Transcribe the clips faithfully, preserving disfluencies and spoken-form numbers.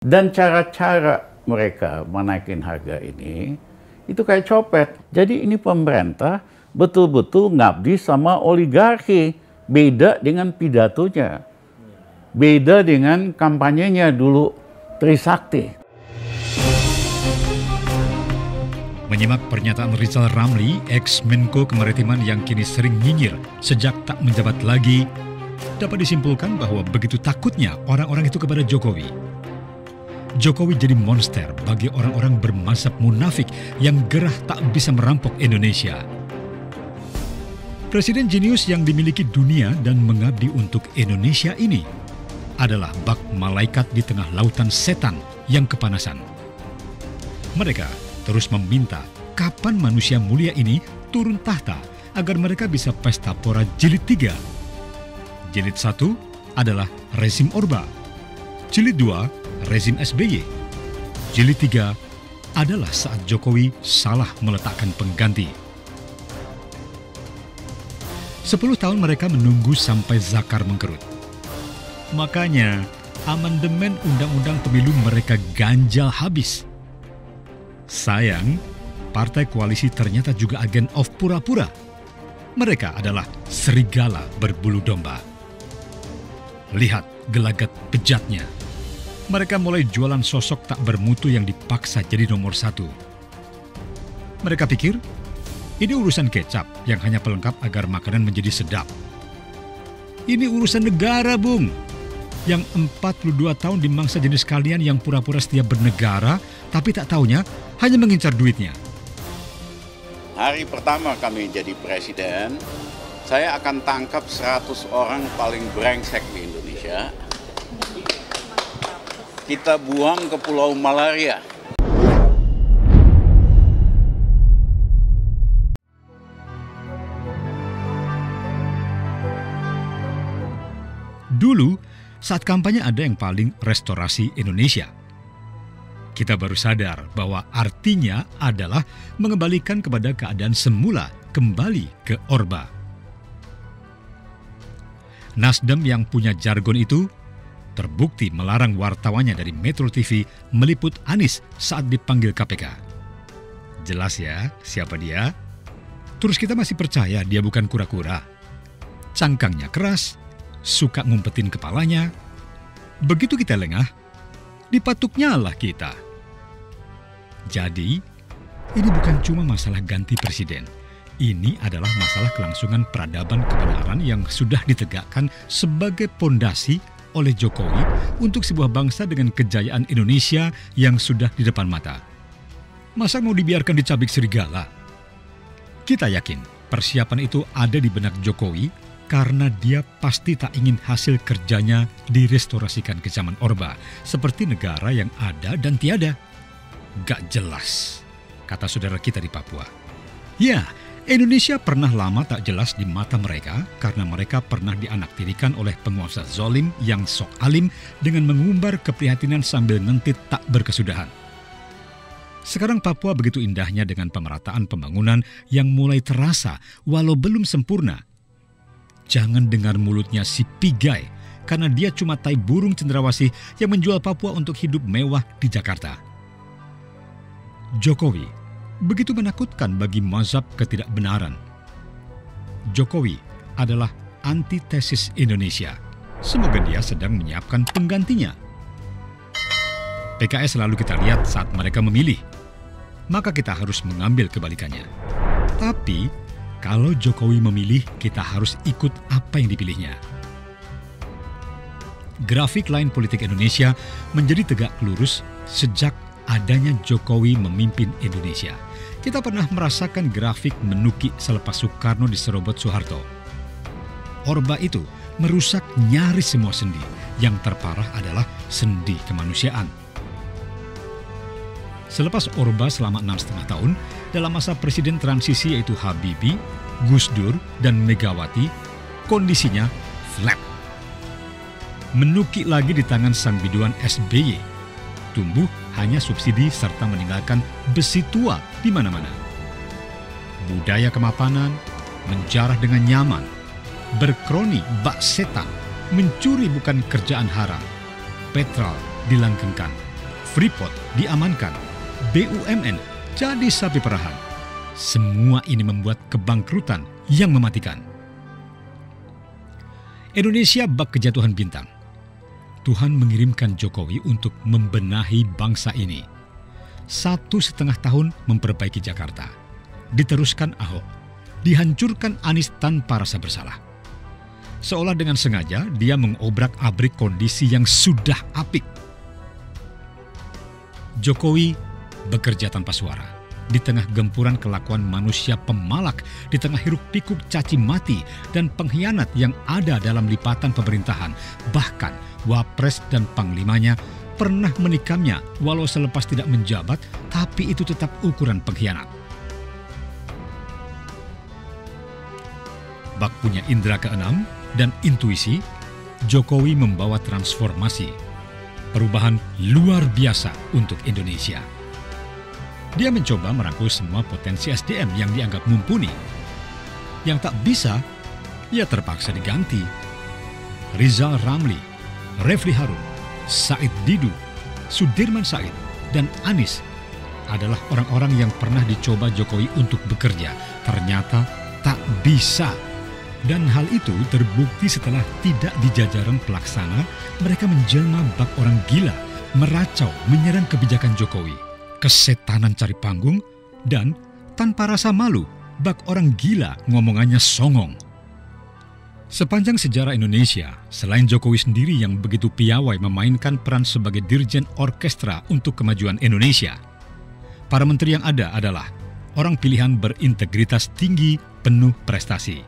Dan cara-cara mereka menaikin harga ini, itu kayak copet. Jadi ini pemerintah betul-betul ngabdi sama oligarki. Beda dengan pidatonya. Beda dengan kampanyenya dulu Trisakti. Menyimak pernyataan Rizal Ramli, ex-Menko Kemaritiman yang kini sering nyinyir sejak tak menjabat lagi, dapat disimpulkan bahwa begitu takutnya orang-orang itu kepada Jokowi. Jokowi jadi monster bagi orang-orang bermazhab munafik yang gerah tak bisa merampok Indonesia. Presiden jenius yang dimiliki dunia dan mengabdi untuk Indonesia ini adalah bak malaikat di tengah lautan setan yang kepanasan. Mereka terus meminta kapan manusia mulia ini turun tahta agar mereka bisa pesta pora jilid tiga. Jilid satu adalah rezim Orba. Jilid dua, rezim S B Y. Jilid tiga adalah saat Jokowi salah meletakkan pengganti. Sepuluh tahun mereka menunggu sampai zakar mengkerut. Makanya, amandemen undang-undang pemilu mereka ganjal habis. Sayang, partai koalisi ternyata juga agen of pura-pura. Mereka adalah serigala berbulu domba. Lihat gelagat bejatnya. Mereka mulai jualan sosok tak bermutu yang dipaksa jadi nomor satu. Mereka pikir, ini urusan kecap yang hanya pelengkap agar makanan menjadi sedap. Ini urusan negara, Bung. Yang empat puluh dua tahun dimangsa jenis kalian yang pura-pura setia bernegara, tapi tak taunya hanya mengincar duitnya. Hari pertama kami jadi presiden, saya akan tangkap seratus orang paling brengsek di Indonesia. Kita buang ke Pulau Malaria. Dulu, saat kampanye ada yang paling restorasi Indonesia. Kita baru sadar bahwa artinya adalah mengembalikan kepada keadaan semula, kembali ke Orba. Nasdem yang punya jargon itu terbukti melarang wartawannya dari Metro T V meliput Anies saat dipanggil K P K. Jelas ya siapa dia? Terus kita masih percaya dia bukan kura-kura. Cangkangnya keras, suka ngumpetin kepalanya. Begitu kita lengah, dipatuknya lah kita. Jadi, ini bukan cuma masalah ganti presiden. Ini adalah masalah kelangsungan peradaban kebenaran yang sudah ditegakkan sebagai pondasi oleh Jokowi untuk sebuah bangsa dengan kejayaan Indonesia yang sudah di depan mata. Masa mau dibiarkan dicabik serigala? Kita yakin persiapan itu ada di benak Jokowi karena dia pasti tak ingin hasil kerjanya direstorasikan ke zaman Orba, seperti negara yang ada dan tiada. Gak jelas, kata saudara kita di Papua. Ya, Indonesia pernah lama tak jelas di mata mereka karena mereka pernah dianaktirikan oleh penguasa zolim yang sok alim dengan mengumbar keprihatinan sambil ngentit tak berkesudahan. Sekarang Papua begitu indahnya dengan pemerataan pembangunan yang mulai terasa walau belum sempurna. Jangan dengar mulutnya si Pigai karena dia cuma tai burung cendrawasih yang menjual Papua untuk hidup mewah di Jakarta. Jokowi begitu menakutkan bagi mazhab ketidakbenaran. Jokowi adalah antitesis Indonesia. Semoga dia sedang menyiapkan penggantinya. P K S selalu kita lihat saat mereka memilih. Maka kita harus mengambil kebalikannya. Tapi, kalau Jokowi memilih, kita harus ikut apa yang dipilihnya. Grafik lain politik Indonesia menjadi tegak lurus sejak adanya Jokowi memimpin Indonesia. Kita pernah merasakan grafik menukik selepas Soekarno diserobot Soeharto. Orba itu merusak nyaris semua sendi. Yang terparah adalah sendi kemanusiaan. Selepas Orba selama enam setengah tahun, dalam masa presiden transisi yaitu Habibie, Gus Dur, dan Megawati, kondisinya flat. Menukik lagi di tangan sang biduan S B Y. Tumbuh hanya subsidi serta meninggalkan besi tua di mana-mana. Budaya kemapanan, menjarah dengan nyaman, berkroni bak setan, mencuri bukan kerjaan haram, petrol dilanggengkan, Freeport diamankan, B U M N jadi sapi perahan. Semua ini membuat kebangkrutan yang mematikan. Indonesia bak kejatuhan bintang. Tuhan mengirimkan Jokowi untuk membenahi bangsa ini. Satu setengah tahun memperbaiki Jakarta. Diteruskan Ahok. Dihancurkan Anies tanpa rasa bersalah. Seolah dengan sengaja dia mengobrak-abrik kondisi yang sudah apik. Jokowi bekerja tanpa suara, di tengah gempuran kelakuan manusia pemalak, di tengah hiruk-pikuk caci mati dan pengkhianat yang ada dalam lipatan pemerintahan. Bahkan Wapres dan Panglimanya pernah menikamnya walau selepas tidak menjabat, tapi itu tetap ukuran pengkhianat. Bak punya indera keenam dan intuisi, Jokowi membawa transformasi, perubahan luar biasa untuk Indonesia. Dia mencoba merangkul semua potensi S D M yang dianggap mumpuni. Yang tak bisa, ya terpaksa diganti. Rizal Ramli, Refli Harun, Said Didu, Sudirman Said, dan Anies adalah orang-orang yang pernah dicoba Jokowi untuk bekerja. Ternyata tak bisa. Dan hal itu terbukti setelah tidak di jajaran pelaksana, mereka menjelma bak orang gila, meracau, menyerang kebijakan Jokowi. Kesetanan cari panggung, dan tanpa rasa malu, bak orang gila ngomongannya songong. Sepanjang sejarah Indonesia, selain Jokowi sendiri yang begitu piawai memainkan peran sebagai dirjen orkestra untuk kemajuan Indonesia, para menteri yang ada adalah orang pilihan berintegritas tinggi, penuh prestasi.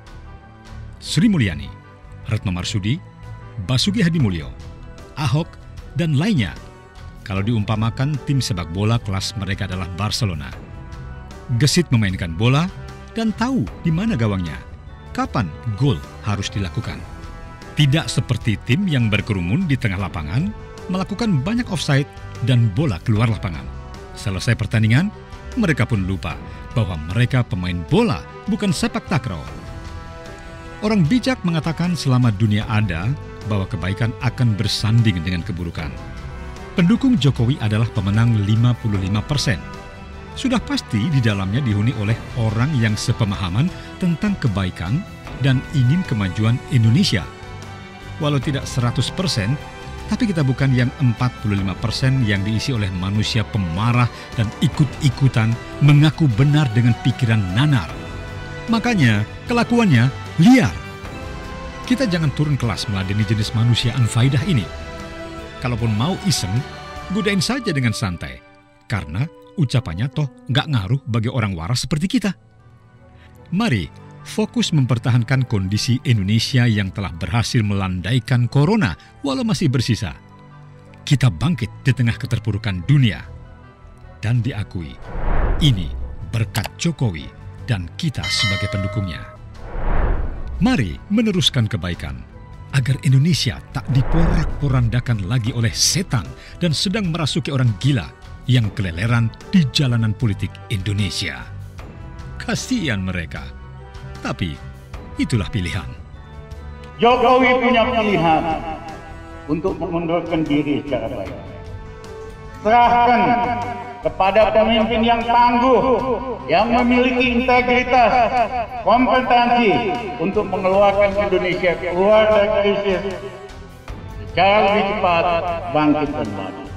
Sri Mulyani, Retno Marsudi, Basuki Hadimulyo, Ahok, dan lainnya. Kalau diumpamakan tim sepak bola kelas mereka adalah Barcelona. Gesit memainkan bola dan tahu di mana gawangnya, kapan gol harus dilakukan. Tidak seperti tim yang berkerumun di tengah lapangan, melakukan banyak offside dan bola keluar lapangan. Selesai pertandingan, mereka pun lupa bahwa mereka pemain bola, bukan sepak takraw. Orang bijak mengatakan selama dunia ada, bahwa kebaikan akan bersanding dengan keburukan. Pendukung Jokowi adalah pemenang lima puluh lima persen. Sudah pasti di dalamnya dihuni oleh orang yang sepemahaman tentang kebaikan dan ingin kemajuan Indonesia. Walau tidak seratus persen, tapi kita bukan yang empat puluh lima persen yang diisi oleh manusia pemarah dan ikut-ikutan mengaku benar dengan pikiran nanar. Makanya kelakuannya liar. Kita jangan turun kelas meladeni jenis manusia anfaidah ini. Kalaupun mau iseng, godain saja dengan santai. Karena ucapannya toh nggak ngaruh bagi orang waras seperti kita. Mari fokus mempertahankan kondisi Indonesia yang telah berhasil melandaikan corona walau masih bersisa. Kita bangkit di tengah keterpurukan dunia. Dan diakui, ini berkat Jokowi dan kita sebagai pendukungnya. Mari meneruskan kebaikan, agar Indonesia tak diporak-porandakan lagi oleh setan dan sedang merasuki orang gila yang keleleran di jalanan politik Indonesia. Kasihan mereka, tapi itulah pilihan. Jokowi punya pilihan untuk mengundurkan diri secara baik. Serahkan kepada pemimpin yang tangguh, yang memiliki integritas, kompetensi untuk mengeluarkan Indonesia keluar dari krisis secara lebih cepat, bangkit dan maju.